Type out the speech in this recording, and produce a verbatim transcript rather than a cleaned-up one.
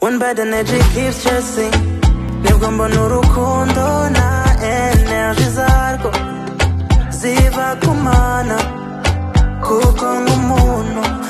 When bad energy keeps chasing, nibwo mbona urukundo na energy zarwo ziva kumana, kuko nk'umuntu